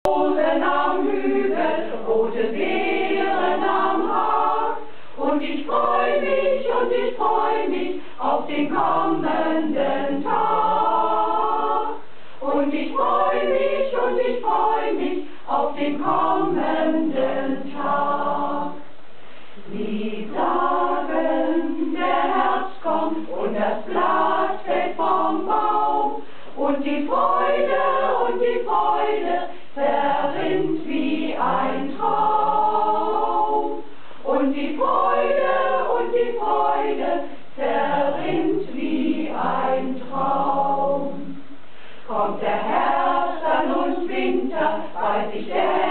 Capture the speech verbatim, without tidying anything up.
Rosen am Hügel, rote Beeren am Hag. Und ich freu mich und ich freu mich auf den kommenden Tag. Und ich freu mich und ich freu mich auf den kommenden Tag. Sie sagen, der Herbst kommt und das Blatt fällt vom Baum. Und die Freude und die Freude verrinnt wie ein Traum. Und die Freude und die Freude verrinnt wie ein Traum. Kommt der Herbst an und Winter, weiß ich der